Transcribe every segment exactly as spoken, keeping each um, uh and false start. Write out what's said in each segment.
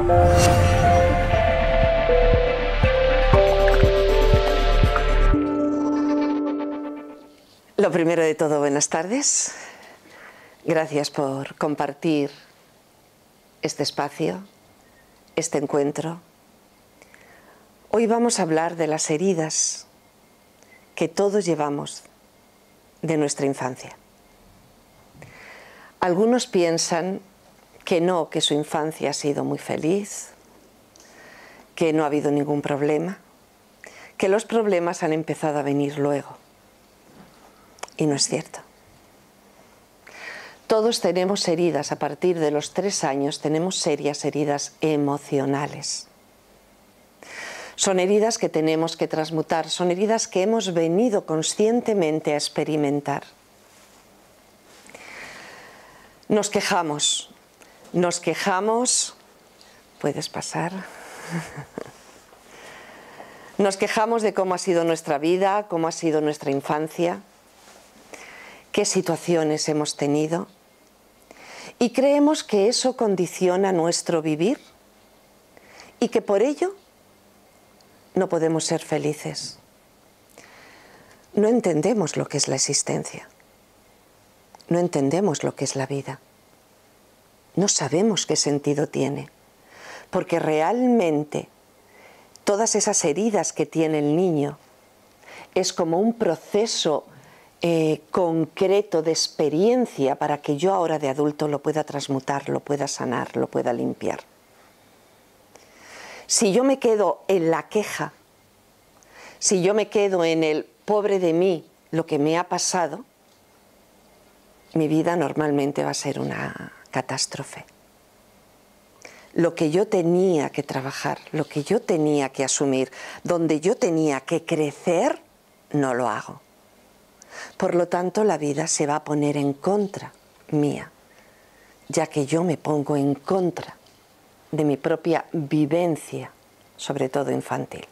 Lo primero de todo, buenas tardes. Gracias por compartir este espacio, este encuentro. Hoy vamos a hablar de las heridas que todos llevamos de nuestra infancia. Algunos piensan que no, que su infancia ha sido muy feliz, que no ha habido ningún problema, que los problemas han empezado a venir luego. Y no es cierto. Todos tenemos heridas, a partir de los tres años tenemos serias heridas emocionales. Son heridas que tenemos que transmutar, son heridas que hemos venido conscientemente a experimentar. Nos quejamos, nos quejamos, ¿puedes pasar? Nos quejamos de cómo ha sido nuestra vida, cómo ha sido nuestra infancia, qué situaciones hemos tenido, y creemos que eso condiciona nuestro vivir y que por ello no podemos ser felices. No entendemos lo que es la existencia, no entendemos lo que es la vida, no sabemos qué sentido tiene, porque realmente todas esas heridas que tiene el niño es como un proceso Eh, concreto de experiencia para que yo ahora de adulto lo pueda transmutar, lo pueda sanar, lo pueda limpiar. Si yo me quedo en la queja, si yo me quedo en el pobre de mí, lo que me ha pasado, mi vida normalmente va a ser una catástrofe. Lo que yo tenía que trabajar, lo que yo tenía que asumir, donde yo tenía que crecer, no lo hago. Por lo tanto, la vida se va a poner en contra mía, ya que yo me pongo en contra de mi propia vivencia, sobre todo infantil.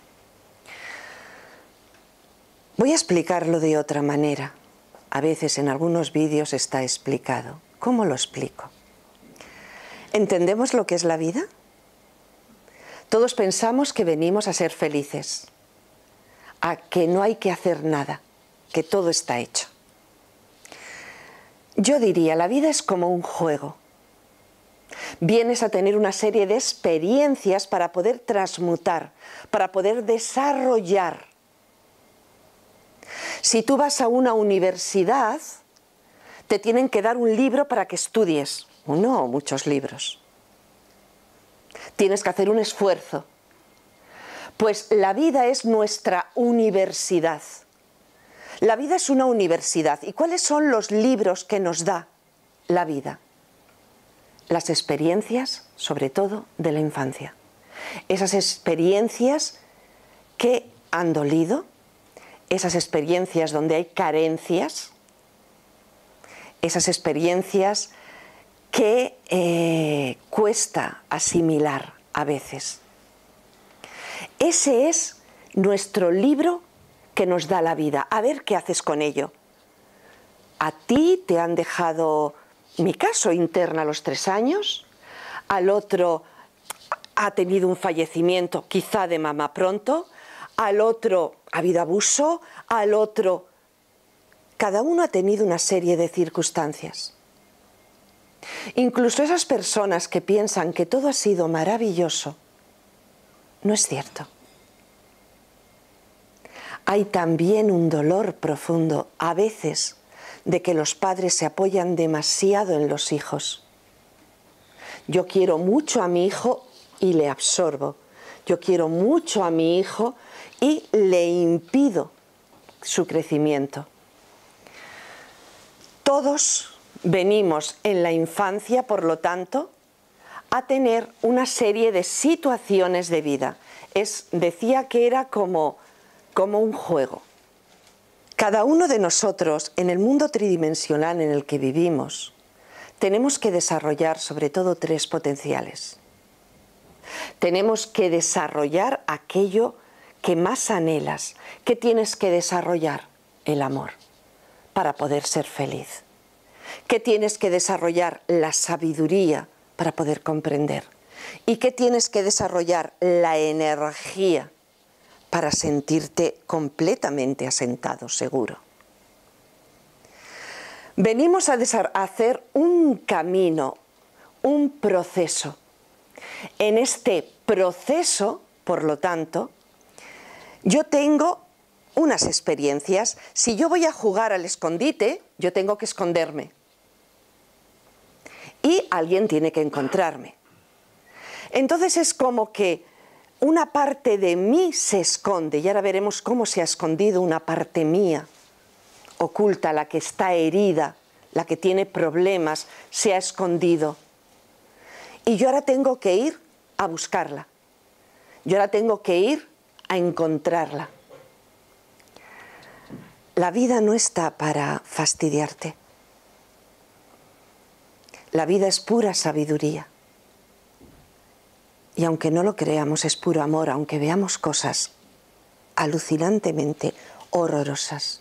Voy a explicarlo de otra manera. A veces en algunos vídeos está explicado. ¿Cómo lo explico? ¿Entendemos lo que es la vida? Todos pensamos que venimos a ser felices, a que no hay que hacer nada, que todo está hecho. Yo diría, la vida es como un juego. Vienes a tener una serie de experiencias para poder transmutar, para poder desarrollar. Si tú vas a una universidad, te tienen que dar un libro para que estudies, uno o muchos libros. Tienes que hacer un esfuerzo. Pues la vida es nuestra universidad. La vida es una universidad. ¿Y cuáles son los libros que nos da la vida? Las experiencias, sobre todo, de la infancia. Esas experiencias que han dolido, esas experiencias donde hay carencias, esas experiencias que eh, cuesta asimilar a veces. Ese es nuestro libro que nos da la vida. A ver qué haces con ello. A ti te han dejado, en mi caso, interna a los tres años, al otro ha tenido un fallecimiento, quizá de mamá pronto, al otro ha habido abuso, al otro... Cada uno ha tenido una serie de circunstancias. Incluso esas personas que piensan que todo ha sido maravilloso, no es cierto. Hay también un dolor profundo, a veces, de que los padres se apoyan demasiado en los hijos. Yo quiero mucho a mi hijo y le absorbo. Yo quiero mucho a mi hijo y le impido su crecimiento. Todos venimos en la infancia, por lo tanto, a tener una serie de situaciones de vida. Es, decía que era como... como un juego. Cada uno de nosotros, en el mundo tridimensional en el que vivimos, tenemos que desarrollar sobre todo tres potenciales. Tenemos que desarrollar aquello que más anhelas. ¿Qué tienes que desarrollar? El amor, para poder ser feliz. ¿Qué tienes que desarrollar? La sabiduría, para poder comprender. ¿Y qué tienes que desarrollar? La energía para sentirte completamente asentado, seguro. Venimos a hacer un camino, un proceso. En este proceso, por lo tanto, yo tengo unas experiencias. Si yo voy a jugar al escondite, yo tengo que esconderme. Y alguien tiene que encontrarme. Entonces es como que una parte de mí se esconde, y ahora veremos cómo se ha escondido una parte mía oculta, la que está herida, la que tiene problemas, se ha escondido. Y yo ahora tengo que ir a buscarla. Yo ahora tengo que ir a encontrarla. La vida no está para fastidiarte. La vida es pura sabiduría. Y aunque no lo creamos, es puro amor, aunque veamos cosas alucinantemente horrorosas.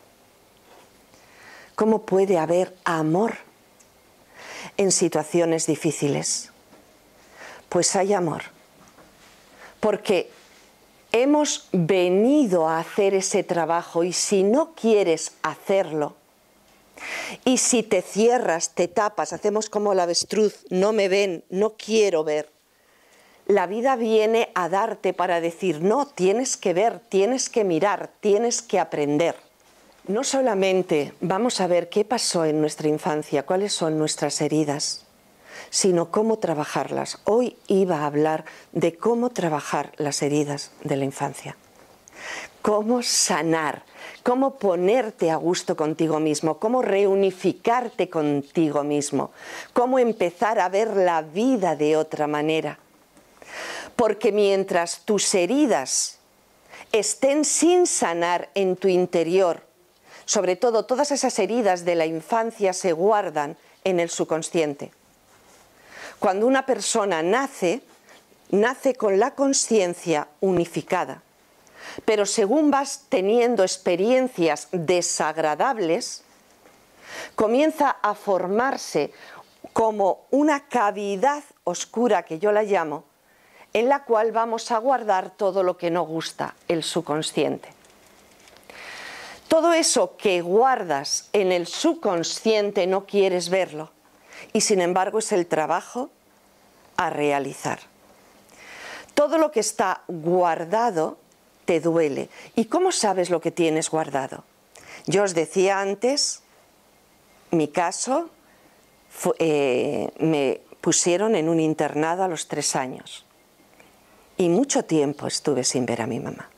¿Cómo puede haber amor en situaciones difíciles? Pues hay amor, porque hemos venido a hacer ese trabajo, y si no quieres hacerlo, y si te cierras, te tapas, hacemos como el avestruz, no me ven, no quiero ver, la vida viene a darte para decir, no, tienes que ver, tienes que mirar, tienes que aprender. No solamente vamos a ver qué pasó en nuestra infancia, cuáles son nuestras heridas, sino cómo trabajarlas. Hoy iba a hablar de cómo trabajar las heridas de la infancia. Cómo sanar, cómo ponerte a gusto contigo mismo, cómo reunificarte contigo mismo, cómo empezar a ver la vida de otra manera. Porque mientras tus heridas estén sin sanar en tu interior, sobre todo todas esas heridas de la infancia se guardan en el subconsciente. Cuando una persona nace, nace con la conciencia unificada. Pero según vas teniendo experiencias desagradables, comienza a formarse como una cavidad oscura, que yo la llamo, en la cual vamos a guardar todo lo que no gusta, el subconsciente. Todo eso que guardas en el subconsciente no quieres verlo, y sin embargo es el trabajo a realizar. Todo lo que está guardado te duele. ¿Y cómo sabes lo que tienes guardado? Yo os decía antes, mi caso, fue, eh, me pusieron en un internado a los tres años. Y mucho tiempo estuve sin ver a mi mamá.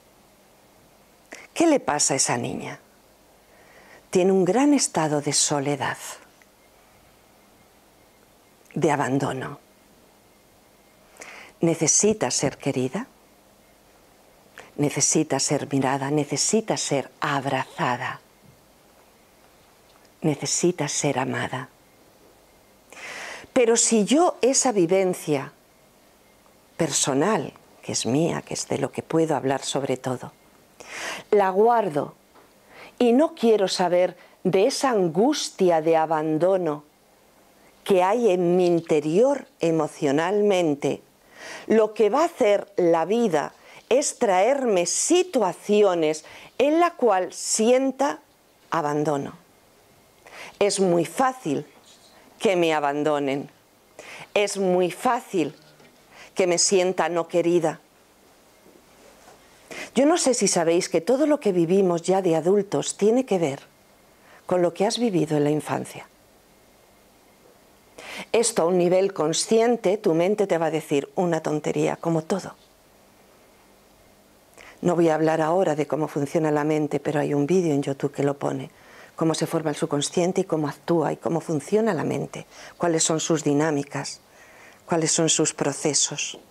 ¿Qué le pasa a esa niña? Tiene un gran estado de soledad, de abandono. Necesita ser querida, necesita ser mirada, necesita ser abrazada, necesita ser amada. Pero si yo esa vivencia personal, que es mía, que es de lo que puedo hablar sobre todo, la guardo y no quiero saber de esa angustia de abandono que hay en mi interior emocionalmente, lo que va a hacer la vida es traerme situaciones en la cual sienta abandono. Es muy fácil que me abandonen, es muy fácil que me sienta no querida. Yo no sé si sabéis que todo lo que vivimos ya de adultos tiene que ver con lo que has vivido en la infancia. Esto a un nivel consciente, tu mente te va a decir una tontería, como todo. No voy a hablar ahora de cómo funciona la mente, pero hay un vídeo en YouTube que lo pone. Cómo se forma el subconsciente y cómo actúa y cómo funciona la mente. Cuáles son sus dinámicas, cuáles son sus procesos.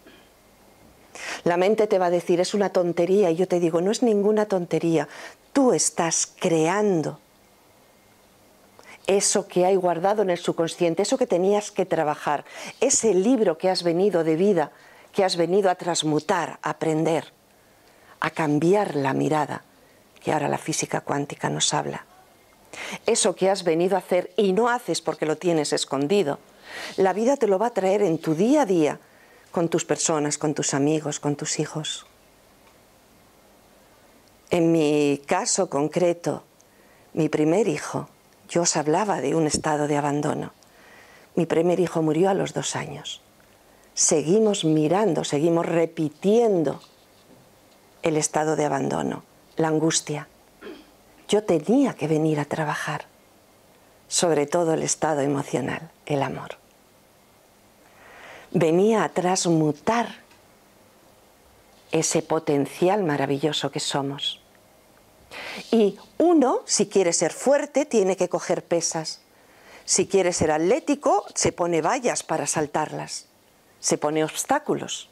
La mente te va a decir, es una tontería, y yo te digo, no es ninguna tontería. Tú estás creando eso que hay guardado en el subconsciente, eso que tenías que trabajar, ese libro que has venido de vida, que has venido a transmutar, a aprender, a cambiar la mirada, que ahora la física cuántica nos habla. Eso que has venido a hacer y no haces porque lo tienes escondido, La vida te lo va a traer en tu día a día, con tus personas, con tus amigos, con tus hijos. En mi caso concreto, mi primer hijo, yo os hablaba de un estado de abandono. Mi primer hijo murió a los dos años. Seguimos mirando, seguimos repitiendo el estado de abandono, la angustia. Yo tenía que venir a trabajar, sobre todo el estado emocional, el amor. Venía a transmutar ese potencial maravilloso que somos. Y uno, si quiere ser fuerte, tiene que coger pesas. Si quiere ser atlético, se pone vallas para saltarlas, se pone obstáculos.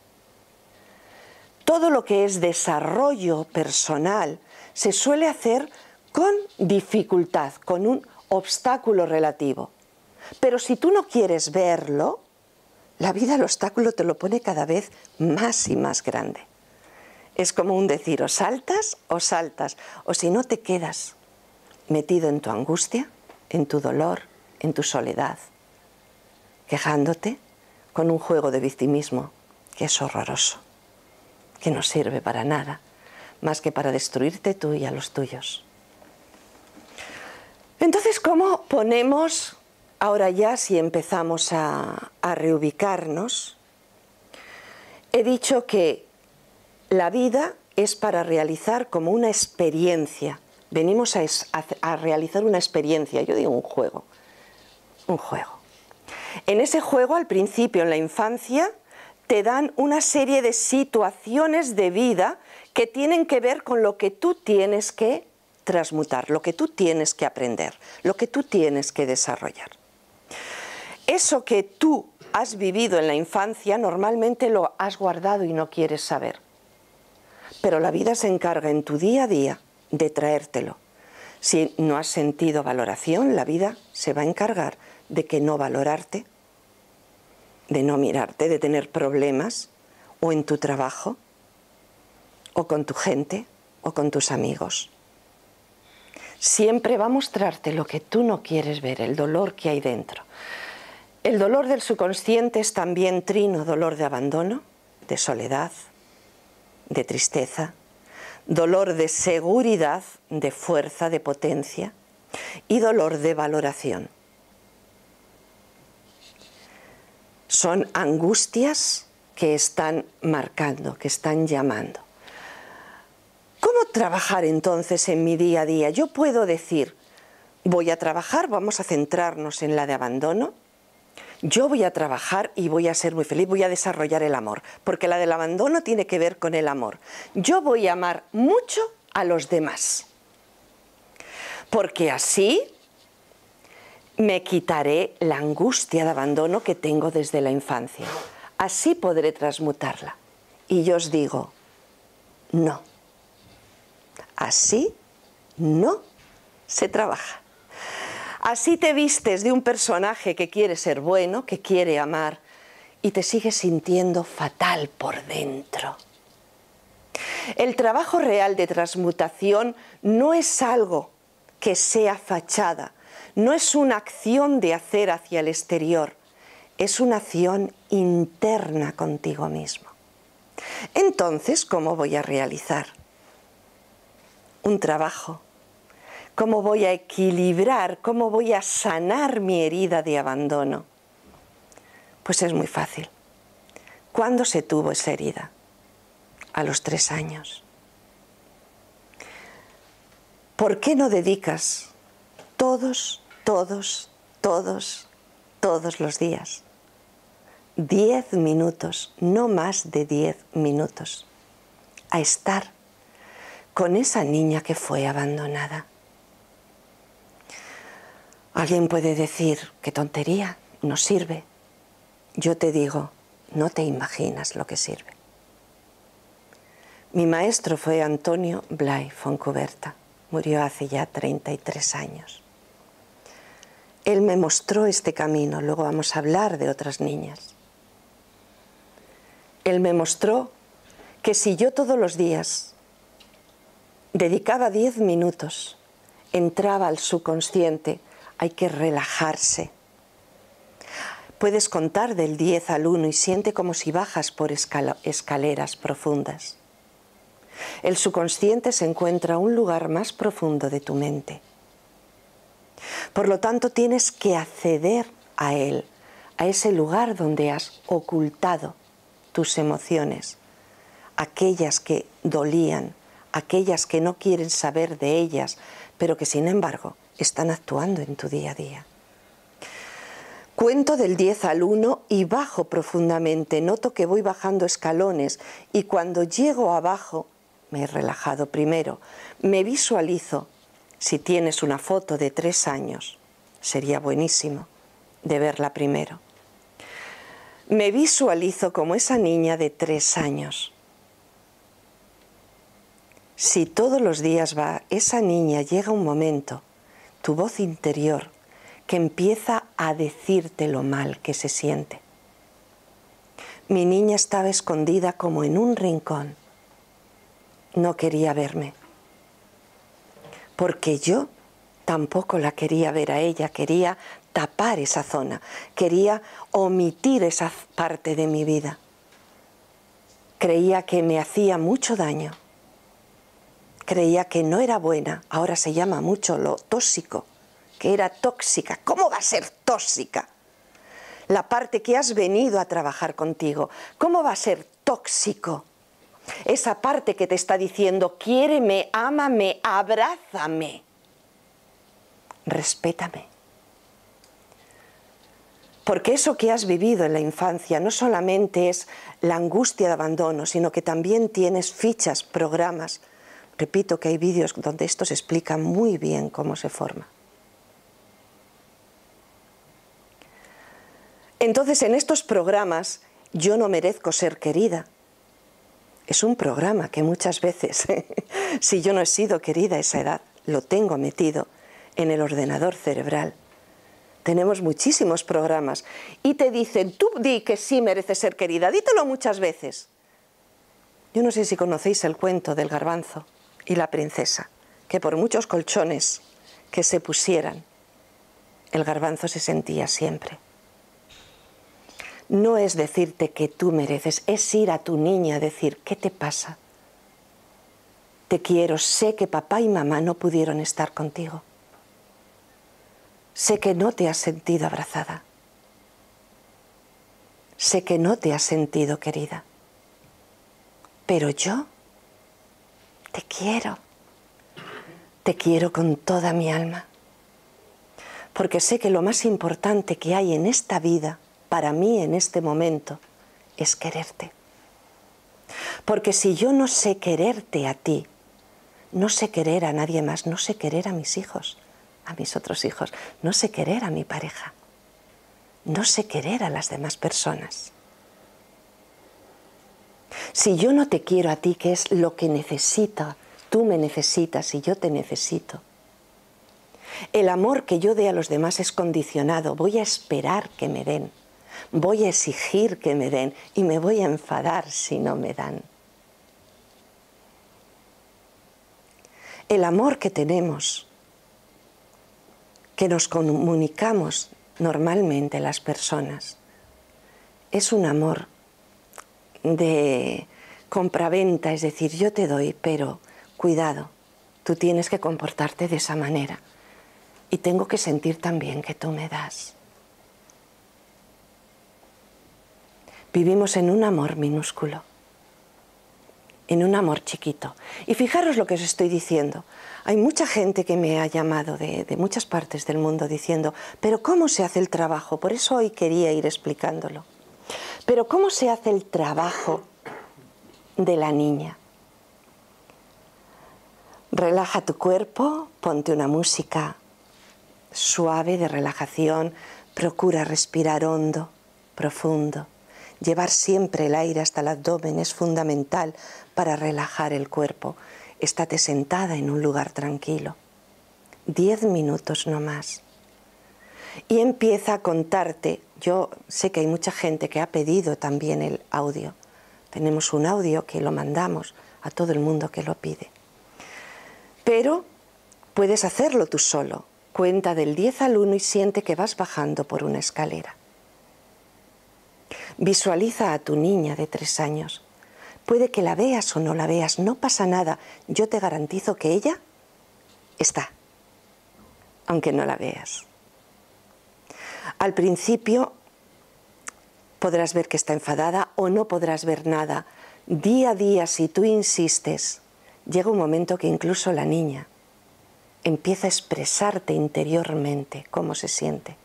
Todo lo que es desarrollo personal se suele hacer con dificultad, con un obstáculo relativo. Pero si tú no quieres verlo, la vida el obstáculo te lo pone cada vez más y más grande. Es como un decir, o saltas o saltas, o si no te quedas metido en tu angustia, en tu dolor, en tu soledad, quejándote con un juego de victimismo que es horroroso, que no sirve para nada, más que para destruirte tú y a los tuyos. Entonces, ¿cómo ponemos, ahora ya si empezamos a, a reubicarnos? He dicho que la vida es para realizar como una experiencia. Venimos a, a, a realizar una experiencia, yo digo un juego, un juego. En ese juego, al principio, en la infancia, te dan una serie de situaciones de vida que tienen que ver con lo que tú tienes que transmutar, lo que tú tienes que aprender, lo que tú tienes que desarrollar. Eso que tú has vivido en la infancia, normalmente lo has guardado y no quieres saber. Pero la vida se encarga en tu día a día de traértelo. Si no has sentido valoración, la vida se va a encargar de que no valorarte, de no mirarte, de tener problemas, o en tu trabajo, o con tu gente, o con tus amigos. Siempre va a mostrarte lo que tú no quieres ver, el dolor que hay dentro. El dolor del subconsciente es también trino, dolor de abandono, de soledad, de tristeza, dolor de seguridad, de fuerza, de potencia, y dolor de valoración. Son angustias que están marcando, que están llamando. ¿Cómo trabajar entonces en mi día a día? Yo puedo decir, voy a trabajar, vamos a centrarnos en la de abandono. Yo voy a trabajar y voy a ser muy feliz, voy a desarrollar el amor, porque la del abandono tiene que ver con el amor. Yo voy a amar mucho a los demás, porque así me quitaré la angustia de abandono que tengo desde la infancia. Así podré transmutarla. Y yo os digo, no. Así no se trabaja. Así te vistes de un personaje que quiere ser bueno, que quiere amar, y te sigues sintiendo fatal por dentro. El trabajo real de transmutación no es algo que sea fachada, no es una acción de hacer hacia el exterior, es una acción interna contigo mismo. Entonces, ¿cómo voy a realizar un trabajo? ¿Cómo voy a equilibrar, cómo voy a sanar mi herida de abandono? Pues es muy fácil. ¿Cuándo se tuvo esa herida? A los tres años. ¿Por qué no dedicas todos, todos, todos, todos los días diez minutos, no más de diez minutos, a estar con esa niña que fue abandonada? Alguien puede decir, qué tontería, no sirve. Yo te digo, no te imaginas lo que sirve. Mi maestro fue Antonio Blay Foncuberta, murió hace ya treinta y tres años. Él me mostró este camino, luego vamos a hablar de otras niñas. Él me mostró que si yo todos los días dedicaba diez minutos, entraba al subconsciente. Hay que relajarse, Puedes contar del diez al uno y siente como si bajas por escaleras profundas. El subconsciente se encuentra en un lugar más profundo de tu mente. Por lo tanto, tienes que acceder a él, a ese lugar donde has ocultado tus emociones, aquellas que dolían, aquellas que no quieren saber de ellas, pero que sin embargo están actuando en tu día a día. Cuento del diez al uno y bajo profundamente, noto que voy bajando escalones y cuando llego abajo, me he relajado primero, me visualizo. Si tienes una foto de tres años, sería buenísimo de verla primero. Me visualizo como esa niña de tres años. Si todos los días va, esa niña llega un momento, tu voz interior, que empieza a decirte lo mal que se siente. Mi niña estaba escondida como en un rincón. No quería verme. Porque yo tampoco la quería ver a ella, quería tapar esa zona, quería omitir esa parte de mi vida. Creía que me hacía mucho daño, creía que no era buena, ahora se llama mucho lo tóxico, que era tóxica. ¿Cómo va a ser tóxica? La parte que has venido a trabajar contigo, ¿cómo va a ser tóxico? Esa parte que te está diciendo, quiéreme, ámame, abrázame, respétame. Porque eso que has vivido en la infancia no solamente es la angustia de abandono, sino que también tienes fichas, programas. Repito que hay vídeos donde esto se explica muy bien cómo se forma. Entonces, en estos programas, yo no merezco ser querida. Es un programa que muchas veces, si yo no he sido querida a esa edad, lo tengo metido en el ordenador cerebral. Tenemos muchísimos programas y te dicen, tú di que sí mereces ser querida, dítelo muchas veces. Yo no sé si conocéis el cuento del garbanzo y la princesa, que por muchos colchones que se pusieran, el garbanzo se sentía siempre. No es decirte que tú mereces, es ir a tu niña a decir, ¿qué te pasa? Te quiero, sé que papá y mamá no pudieron estar contigo. Sé que no te has sentido abrazada. Sé que no te has sentido querida. Pero yo te quiero. Te quiero con toda mi alma. Porque sé que lo más importante que hay en esta vida, para mí en este momento, es quererte. Porque si yo no sé quererte a ti, no sé querer a nadie más, no sé querer a mis hijos, a mis otros hijos, no sé querer a mi pareja, no sé querer a las demás personas. Si yo no te quiero a ti, que es lo que necesita, tú me necesitas y yo te necesito. El amor que yo dé a los demás es condicionado, voy a esperar que me den. Voy a exigir que me den y me voy a enfadar si no me dan. El amor que tenemos, que nos comunicamos normalmente las personas, es un amor de compraventa, es decir, yo te doy, pero cuidado, tú tienes que comportarte de esa manera y tengo que sentir también que tú me das. Vivimos en un amor minúsculo, en un amor chiquito. Y fijaros lo que os estoy diciendo. Hay mucha gente que me ha llamado de, de muchas partes del mundo diciendo, pero ¿cómo se hace el trabajo? Por eso hoy quería ir explicándolo. Pero ¿cómo se hace el trabajo de la niña? Relaja tu cuerpo, ponte una música suave de relajación, procura respirar hondo, profundo. Llevar siempre el aire hasta el abdomen es fundamental para relajar el cuerpo. Estate sentada en un lugar tranquilo. Diez minutos no más. Y empieza a contarte. Yo sé que hay mucha gente que ha pedido también el audio. Tenemos un audio que lo mandamos a todo el mundo que lo pide. Pero puedes hacerlo tú solo. Cuenta del diez al uno y siente que vas bajando por una escalera. Visualiza a tu niña de tres años. Puede que la veas o no la veas, no pasa nada. Yo te garantizo que ella está, aunque no la veas. Al principio podrás ver que está enfadada o no podrás ver nada. Día a día, si tú insistes, llega un momento que incluso la niña empieza a expresarte interiormente cómo se siente,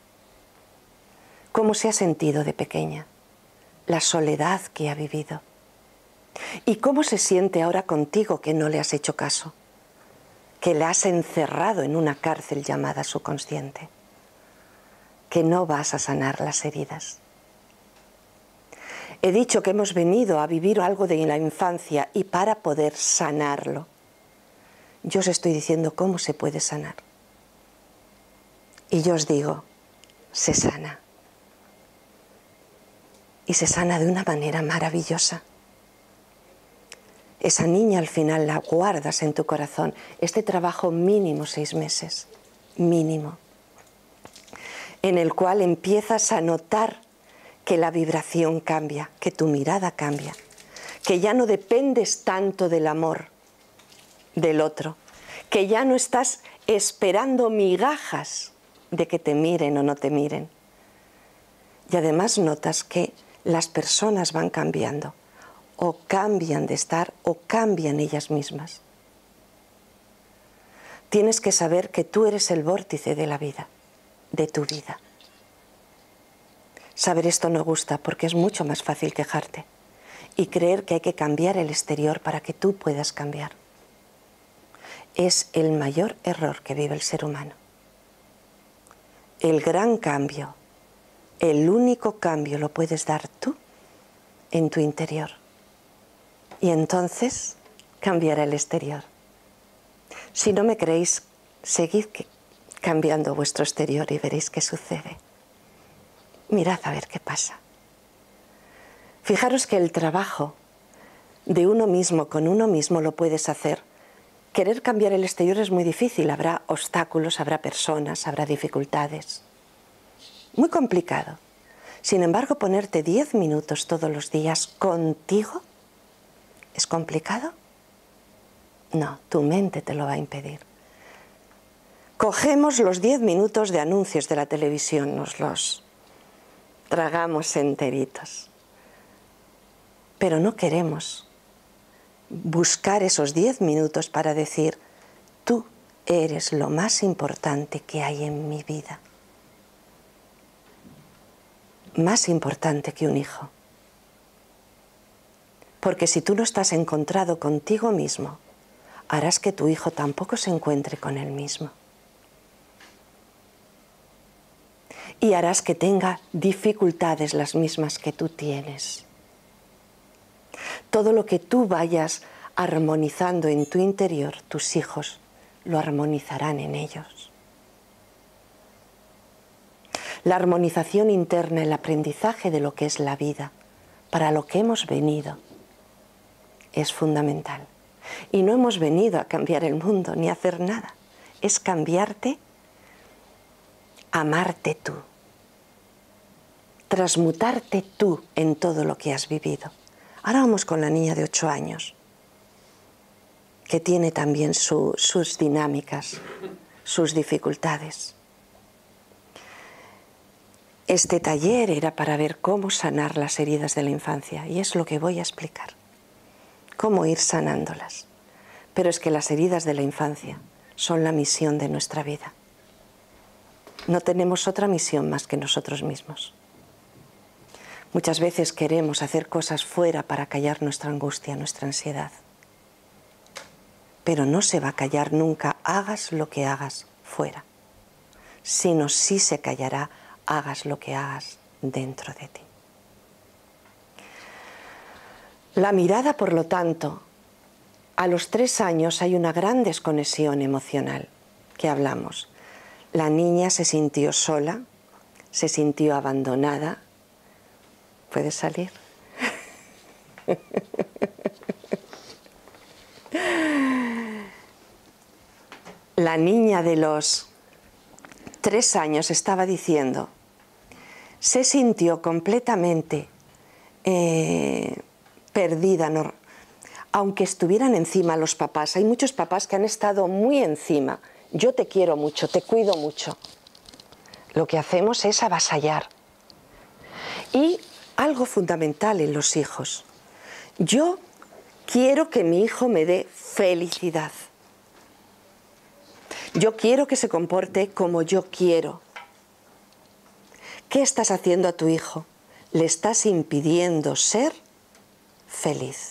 cómo se ha sentido de pequeña, la soledad que ha vivido y cómo se siente ahora contigo que no le has hecho caso, que la has encerrado en una cárcel llamada subconsciente, que no vas a sanar las heridas. He dicho que hemos venido a vivir algo de la infancia y para poder sanarlo, yo os estoy diciendo cómo se puede sanar. Y yo os digo, se sana. Y se sana de una manera maravillosa. Esa niña al final la guardas en tu corazón. Este trabajo mínimo seis meses, mínimo, en el cual empiezas a notar que la vibración cambia, que tu mirada cambia, que ya no dependes tanto del amor del otro, que ya no estás esperando migajas de que te miren o no te miren. Y además notas que las personas van cambiando, o cambian de estar o cambian ellas mismas. Tienes que saber que tú eres el vórtice de la vida, de tu vida. Saber esto no gusta porque es mucho más fácil quejarte y creer que hay que cambiar el exterior para que tú puedas cambiar. Es el mayor error que vive el ser humano. El gran cambio, el único cambio lo puedes dar tú en tu interior. Y entonces cambiará el exterior. Si no me creéis, seguid cambiando vuestro exterior y veréis qué sucede. Mirad a ver qué pasa. Fijaros que el trabajo de uno mismo con uno mismo lo puedes hacer. Querer cambiar el exterior es muy difícil, habrá obstáculos, habrá personas, habrá dificultades. Muy complicado. Sin embargo, ponerte diez minutos todos los días contigo, ¿es complicado? No, tu mente te lo va a impedir. Cogemos los diez minutos de anuncios de la televisión, nos los tragamos enteritos. Pero no queremos buscar esos diez minutos para decir, tú eres lo más importante que hay en mi vida. Más importante que un hijo. Porque si tú no estás encontrado contigo mismo, harás que tu hijo tampoco se encuentre con él mismo. Y harás que tenga dificultades las mismas que tú tienes. Todo lo que tú vayas armonizando en tu interior, tus hijos lo armonizarán en ellos. La armonización interna, el aprendizaje de lo que es la vida, para lo que hemos venido, es fundamental. Y no hemos venido a cambiar el mundo ni a hacer nada. Es cambiarte, amarte tú, transmutarte tú en todo lo que has vivido. Ahora vamos con la niña de ocho años, que tiene también su, sus dinámicas, sus dificultades. Este taller era para ver cómo sanar las heridas de la infancia, y es lo que voy a explicar. Cómo ir sanándolas. Pero es que las heridas de la infancia son la misión de nuestra vida. No tenemos otra misión más que nosotros mismos. Muchas veces queremos hacer cosas fuera para callar nuestra angustia, nuestra ansiedad. Pero no se va a callar nunca, hagas lo que hagas fuera, sino sí se callará, hagas lo que hagas dentro de ti. La mirada, por lo tanto, a los tres años hay una gran desconexión emocional que hablamos. La niña se sintió sola, se sintió abandonada. ¿Puedes salir? La niña de los tres años estaba diciendo, se sintió completamente eh, perdida, no, aunque estuvieran encima los papás. Hay muchos papás que han estado muy encima. Yo te quiero mucho, te cuido mucho. Lo que hacemos es avasallar. Y algo fundamental en los hijos. Yo quiero que mi hijo me dé felicidad. Yo quiero que se comporte como yo quiero. ¿Qué estás haciendo a tu hijo? Le estás impidiendo ser feliz.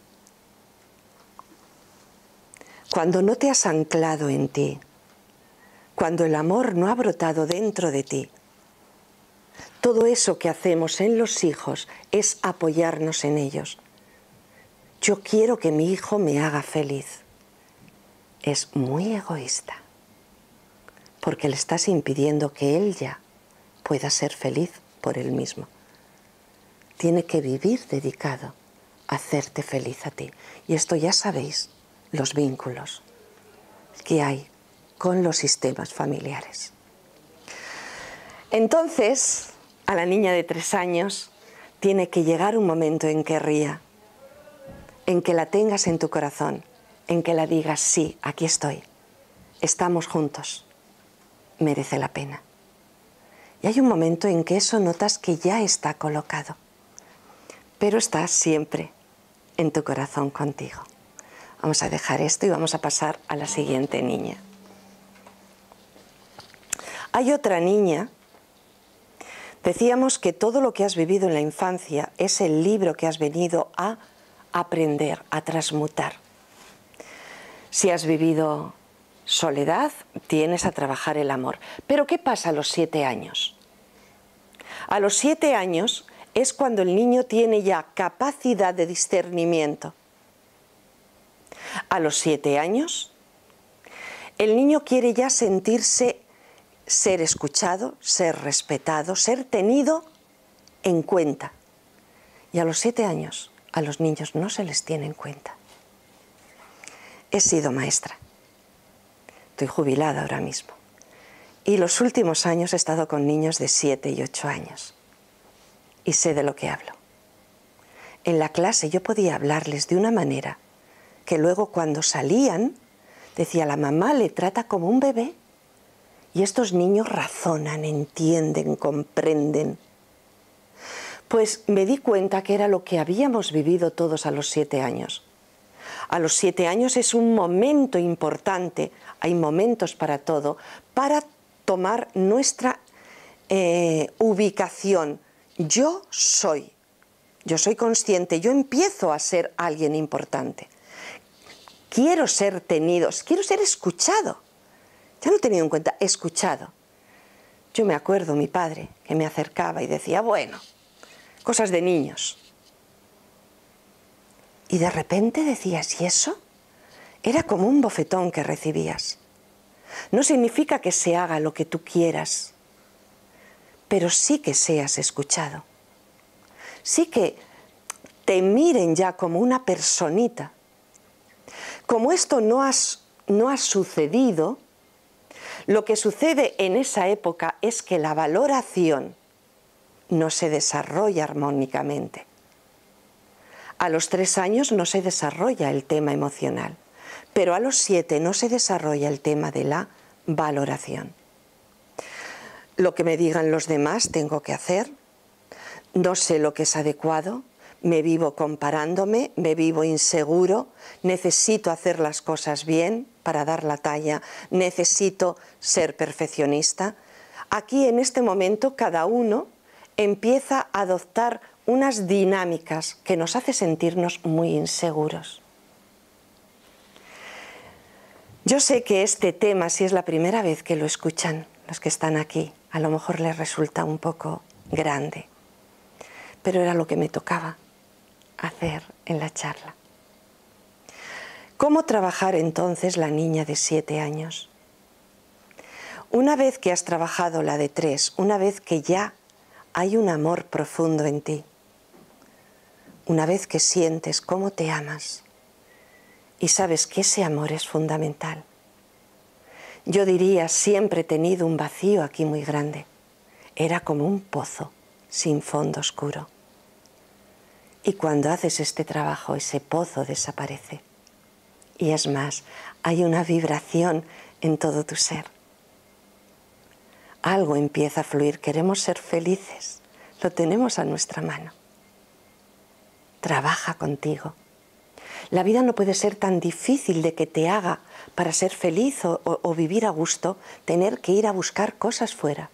Cuando no te has anclado en ti, cuando el amor no ha brotado dentro de ti, todo eso que hacemos en los hijos es apoyarnos en ellos. Yo quiero que mi hijo me haga feliz. Es muy egoísta, porque le estás impidiendo que él ya pueda ser feliz por él mismo. Tiene que vivir dedicado a hacerte feliz a ti. Y esto ya sabéis, los vínculos que hay con los sistemas familiares. Entonces, a la niña de tres años tiene que llegar un momento en que ría, en que la tengas en tu corazón, en que la digas, sí, aquí estoy, estamos juntos, merece la pena. Y hay un momento en que eso notas que ya está colocado, pero está siempre en tu corazón contigo. Vamos a dejar esto y vamos a pasar a la siguiente niña. Hay otra niña. Decíamos que todo lo que has vivido en la infancia es el libro que has venido a aprender, a transmutar. Si has vivido soledad, tienes a trabajar el amor. Pero ¿qué pasa a los siete años? A los siete años es cuando el niño tiene ya capacidad de discernimiento. A los siete años, el niño quiere ya sentirse, ser escuchado, ser respetado, ser tenido en cuenta. Y a los siete años, a los niños no se les tiene en cuenta. He sido maestra. Estoy jubilada ahora mismo. Y los últimos años he estado con niños de siete y ocho años. Y sé de lo que hablo. En la clase yo podía hablarles de una manera que luego cuando salían, decía, la mamá le trata como un bebé. Y estos niños razonan, entienden, comprenden. Pues me di cuenta que era lo que habíamos vivido todos a los siete años. A los siete años es un momento importante, hay momentos para todo, para tomar nuestra eh, ubicación. Yo soy, yo soy consciente, yo empiezo a ser alguien importante. Quiero ser tenido, quiero ser escuchado. Ya no he tenido en cuenta, escuchado. Yo me acuerdo, mi padre, que me acercaba y decía, bueno, cosas de niños. Y de repente decías, ¿y eso? Era como un bofetón que recibías. No significa que se haga lo que tú quieras, pero sí que seas escuchado. Sí que te miren ya como una personita. Como esto no, has, no ha sucedido, lo que sucede en esa época es que la valoración no se desarrolla armónicamente. A los tres años no se desarrolla el tema emocional, pero a los siete no se desarrolla el tema de la valoración. Lo que me digan los demás tengo que hacer, no sé lo que es adecuado, me vivo comparándome, me vivo inseguro, necesito hacer las cosas bien para dar la talla, necesito ser perfeccionista. Aquí en este momento cada uno empieza a adoptar unas dinámicas que nos hace sentirnos muy inseguros. Yo sé que este tema, si es la primera vez que lo escuchan los que están aquí, a lo mejor les resulta un poco grande, pero era lo que me tocaba hacer en la charla. ¿Cómo trabajar entonces la niña de siete años? Una vez que has trabajado la de tres, una vez que ya hay un amor profundo en ti, una vez que sientes cómo te amas y sabes que ese amor es fundamental. Yo diría, siempre he tenido un vacío aquí muy grande. Era como un pozo sin fondo oscuro. Y cuando haces este trabajo, ese pozo desaparece. Y es más, hay una vibración en todo tu ser. Algo empieza a fluir, queremos ser felices, lo tenemos a nuestra mano. Trabaja contigo. La vida no puede ser tan difícil de que te haga, para ser feliz o, o, o vivir a gusto, tener que ir a buscar cosas fuera.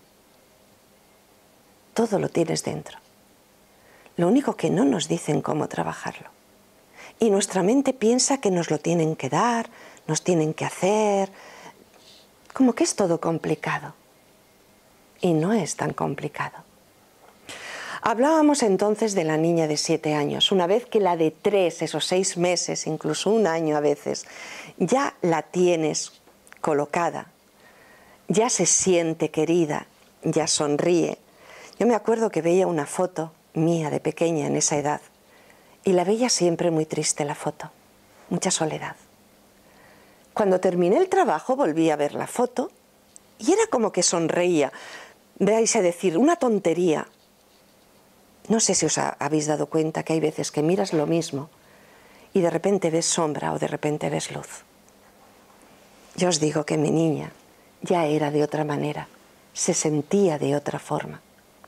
Todo lo tienes dentro. Lo único que no nos dicen cómo trabajarlo. Y nuestra mente piensa que nos lo tienen que dar, nos tienen que hacer, como que es todo complicado. Y no es tan complicado. Hablábamos entonces de la niña de siete años. Una vez que la de tres, esos seis meses, incluso un año a veces, ya la tienes colocada, ya se siente querida, ya sonríe. Yo me acuerdo que veía una foto mía de pequeña en esa edad y la veía siempre muy triste la foto, mucha soledad. Cuando terminé el trabajo volví a ver la foto y era como que sonreía. Veáis a decir, una tontería. No sé si os ha, habéis dado cuenta que hay veces que miras lo mismo y de repente ves sombra o de repente ves luz. Yo os digo que mi niña ya era de otra manera, se sentía de otra forma.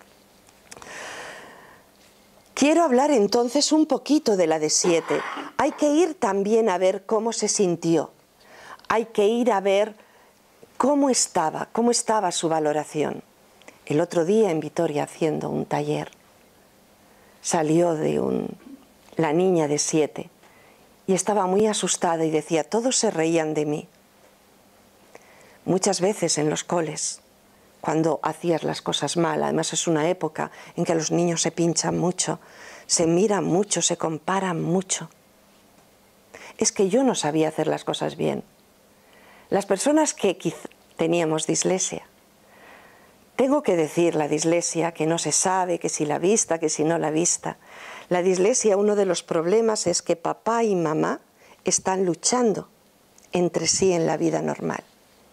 Quiero hablar entonces un poquito de la de siete. Hay que ir también a ver cómo se sintió. Hay que ir a ver cómo estaba, cómo estaba su valoración. El otro día en Vitoria haciendo un taller, salió de un, la niña de siete y estaba muy asustada y decía, todos se reían de mí. Muchas veces en los coles, cuando hacías las cosas mal, además es una época en que los niños se pinchan mucho, se miran mucho, se comparan mucho. Es que yo no sabía hacer las cosas bien. Las personas que quizá teníamos dislexia, tengo que decir la dislexia, que no se sabe, que si la vista, que si no la vista. La dislexia, uno de los problemas es que papá y mamá están luchando entre sí en la vida normal.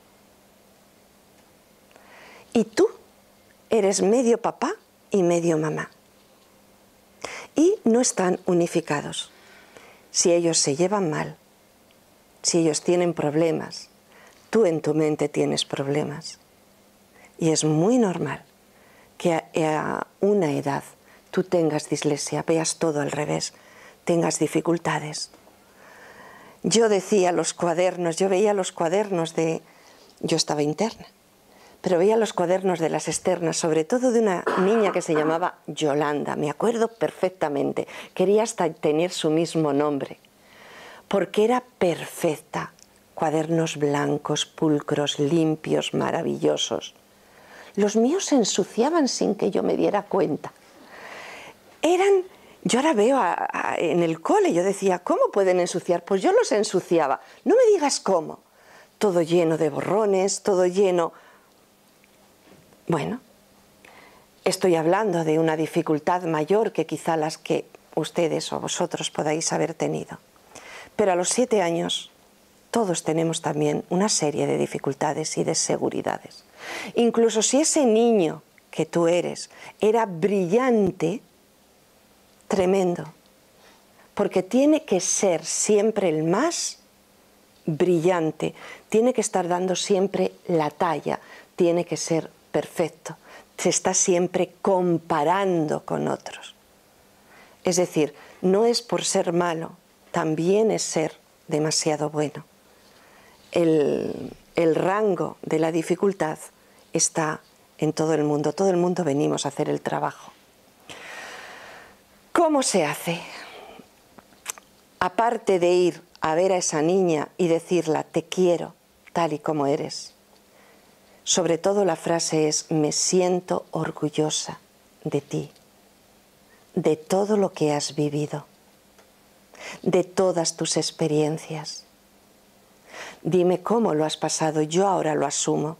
Y tú eres medio papá y medio mamá. Y no están unificados. Si ellos se llevan mal, si ellos tienen problemas, tú en tu mente tienes problemas. Y es muy normal que a, a una edad tú tengas dislexia, veas todo al revés, tengas dificultades. Yo decía los cuadernos, yo veía los cuadernos de... Yo estaba interna, pero veía los cuadernos de las externas, sobre todo de una niña que se llamaba Yolanda, me acuerdo perfectamente, quería hasta tener su mismo nombre, porque era perfecta, cuadernos blancos, pulcros, limpios, maravillosos. Los míos se ensuciaban sin que yo me diera cuenta. Eran, yo ahora veo a, a, en el cole, yo decía, ¿cómo pueden ensuciar? Pues yo los ensuciaba, no me digas cómo. Todo lleno de borrones, todo lleno... Bueno, estoy hablando de una dificultad mayor que quizá las que ustedes o vosotros podáis haber tenido. Pero a los siete años todos tenemos también una serie de dificultades y de seguridades. Incluso si ese niño que tú eres era brillante, tremendo, porque tiene que ser siempre el más brillante, tiene que estar dando siempre la talla, tiene que ser perfecto, se está siempre comparando con otros. Es decir, no es por ser malo, también es ser demasiado bueno. El, el rango de la dificultad está en todo el mundo, todo el mundo venimos a hacer el trabajo. ¿Cómo se hace? Aparte de ir a ver a esa niña y decirla, te quiero tal y como eres, sobre todo la frase es, me siento orgullosa de ti, de todo lo que has vivido, de todas tus experiencias. Dime cómo lo has pasado, yo ahora lo asumo.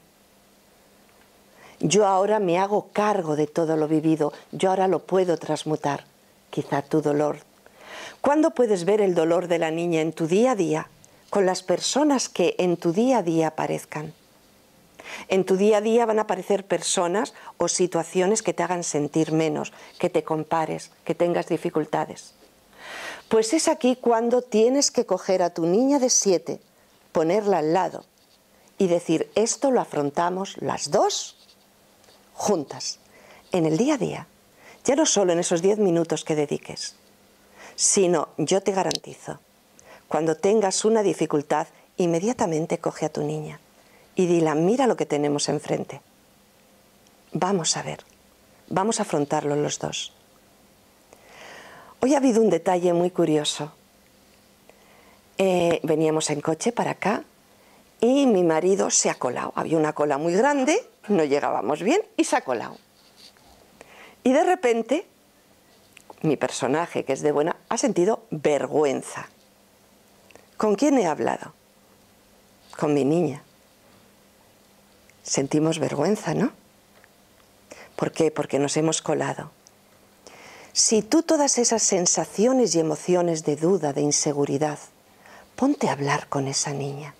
Yo ahora me hago cargo de todo lo vivido, yo ahora lo puedo transmutar, quizá tu dolor. ¿Cuándo puedes ver el dolor de la niña? En tu día a día, con las personas que en tu día a día aparezcan. En tu día a día van a aparecer personas o situaciones que te hagan sentir menos, que te compares, que tengas dificultades. Pues es aquí cuando tienes que coger a tu niña de siete, ponerla al lado y decir, esto lo afrontamos las dos juntas, en el día a día, ya no solo en esos diez minutos que dediques, sino yo te garantizo, cuando tengas una dificultad, inmediatamente coge a tu niña y dile, mira lo que tenemos enfrente. Vamos a ver, vamos a afrontarlo los dos. Hoy ha habido un detalle muy curioso. Eh, veníamos en coche para acá y mi marido se ha colado. Había una cola muy grande, no llegábamos bien y se ha colado. Y de repente, mi personaje, que es de buena, ha sentido vergüenza. ¿Con quién he hablado? Con mi niña. Sentimos vergüenza, ¿no? ¿Por qué? Porque nos hemos colado. Si tú todas esas sensaciones y emociones de duda, de inseguridad, ponte a hablar con esa niña.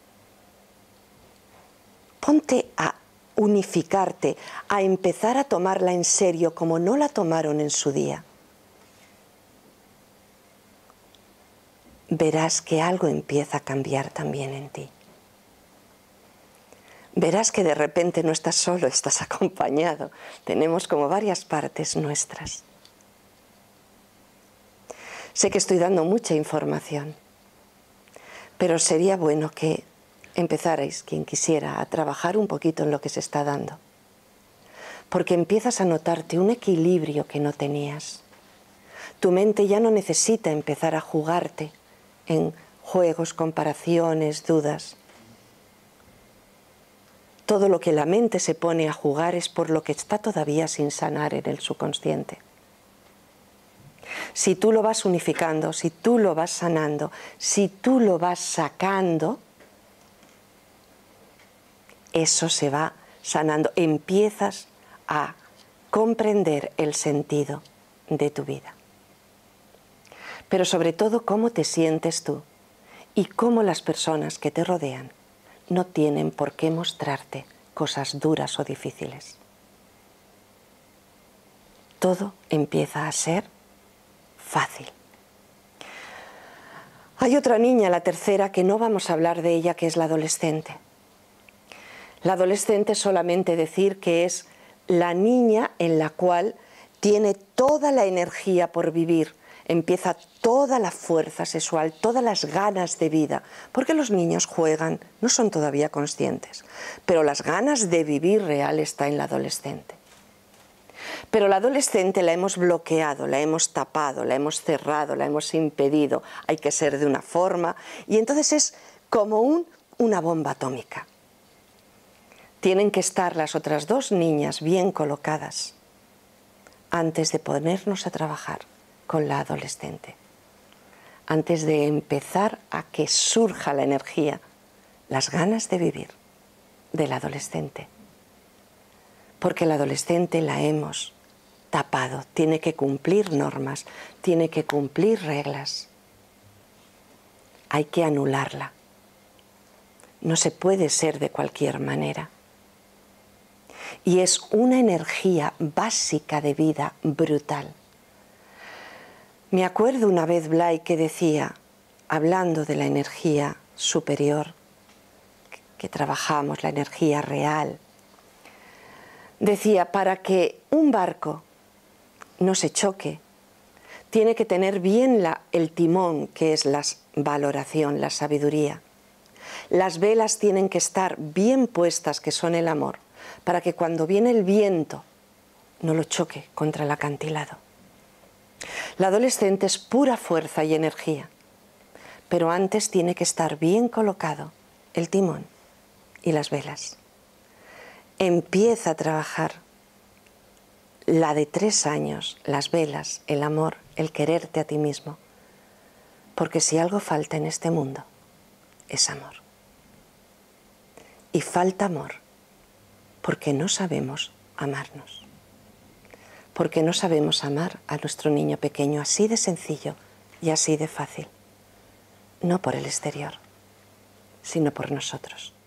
Ponte a unificarte, a empezar a tomarla en serio como no la tomaron en su día. Verás que algo empieza a cambiar también en ti. Verás que de repente no estás solo, estás acompañado. Tenemos como varias partes nuestras. Sé que estoy dando mucha información, pero sería bueno que empezarais, quien quisiera, a trabajar un poquito en lo que se está dando. Porque empiezas a notarte un equilibrio que no tenías. Tu mente ya no necesita empezar a jugarte en juegos, comparaciones, dudas. Todo lo que la mente se pone a jugar es por lo que está todavía sin sanar en el subconsciente. Si tú lo vas unificando, si tú lo vas sanando, si tú lo vas sacando, eso se va sanando. Empiezas a comprender el sentido de tu vida. Pero sobre todo, cómo te sientes tú y cómo las personas que te rodean no tienen por qué mostrarte cosas duras o difíciles. Todo empieza a ser fácil. Hay otra niña, la tercera, que no vamos a hablar de ella, que es la adolescente. La adolescente es solamente decir que es la niña en la cual tiene toda la energía por vivir, empieza toda la fuerza sexual, todas las ganas de vida, porque los niños juegan, no son todavía conscientes, pero las ganas de vivir real está en la adolescente. Pero la adolescente la hemos bloqueado, la hemos tapado, la hemos cerrado, la hemos impedido, hay que ser de una forma, y entonces es como un, una bomba atómica. Tienen que estar las otras dos niñas bien colocadas antes de ponernos a trabajar con la adolescente, antes de empezar a que surja la energía, las ganas de vivir de la adolescente. Porque la adolescente la hemos tapado, tiene que cumplir normas, tiene que cumplir reglas. Hay que anularla. No se puede ser de cualquier manera. Y es una energía básica de vida brutal. Me acuerdo una vez Blay que decía, hablando de la energía superior, que trabajamos, la energía real, decía, para que un barco no se choque, tiene que tener bien la, el timón, que es la valoración, la sabiduría. Las velas tienen que estar bien puestas, que son el amor, para que cuando viene el viento no lo choque contra el acantilado. La adolescente es pura fuerza y energía, pero antes tiene que estar bien colocado el timón y las velas. Empieza a trabajar la de tres años, las velas, el amor, el quererte a ti mismo, porque si algo falta en este mundo, es amor. Y falta amor porque no sabemos amarnos, porque no sabemos amar a nuestro niño pequeño así de sencillo y así de fácil, no por el exterior, sino por nosotros.